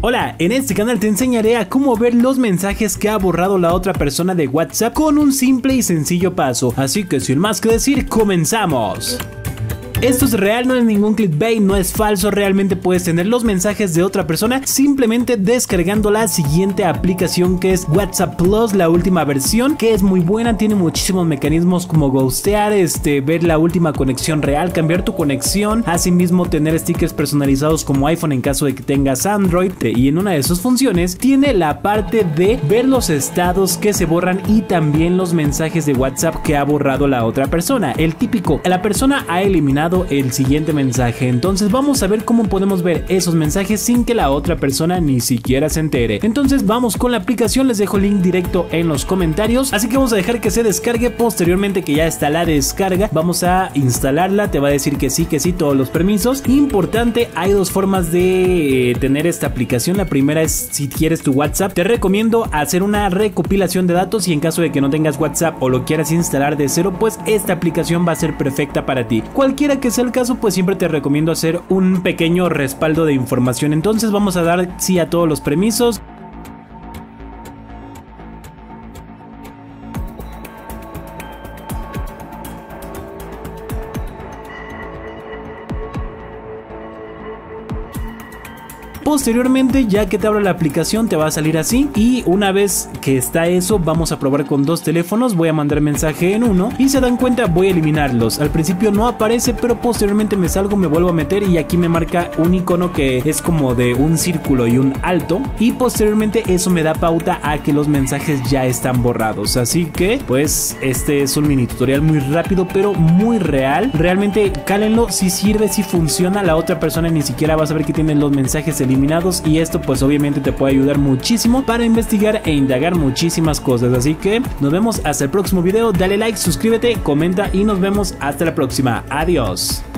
Hola, en este canal te enseñaré a cómo ver los mensajes que ha borrado la otra persona de WhatsApp con un simple y sencillo paso, así que sin más que decir, comenzamos. Esto es real, no es ningún clickbait, no es falso, realmente puedes tener los mensajes de otra persona simplemente descargando la siguiente aplicación que es WhatsApp Plus, la última versión, que es muy buena, tiene muchísimos mecanismos como ghostear, ver la última conexión real, cambiar tu conexión, asimismo tener stickers personalizados como iPhone en caso de que tengas Android, y en una de sus funciones tiene la parte de ver los estados que se borran y también los mensajes de WhatsApp que ha borrado la otra persona, el típico, la persona ha eliminado el siguiente mensaje. Entonces vamos a ver cómo podemos ver esos mensajes sin que la otra persona ni siquiera se entere. Entonces vamos con la aplicación, les dejo el link directo en los comentarios, así que vamos a dejar que se descargue. Posteriormente que ya está la descarga, vamos a instalarla, te va a decir que sí, todos los permisos. Importante, hay dos formas de tener esta aplicación. La primera es si quieres tu WhatsApp, te recomiendo hacer una recopilación de datos y en caso de que no tengas WhatsApp o lo quieras instalar de cero, pues esta aplicación va a ser perfecta para ti. Cualquiera que sea el caso, pues siempre te recomiendo hacer un pequeño respaldo de información. Entonces vamos a dar sí a todos los permisos. Posteriormente, ya que te abra la aplicación, te va a salir así, y una vez que está eso, vamos a probar con dos teléfonos. Voy a mandar mensaje en uno y se dan cuenta, voy a eliminarlos. Al principio no aparece, pero posteriormente me salgo, me vuelvo a meter y aquí me marca un icono que es como de un círculo y un alto, y posteriormente eso me da pauta a que los mensajes ya están borrados. Así que pues este es un mini tutorial muy rápido pero muy real. Realmente cálenlo, si sirve, si funciona, la otra persona ni siquiera va a saber que tienen los mensajes eliminados, y esto pues obviamente te puede ayudar muchísimo para investigar e indagar muchísimas cosas. Así que nos vemos hasta el próximo video, dale like, suscríbete, comenta y nos vemos hasta la próxima. Adiós.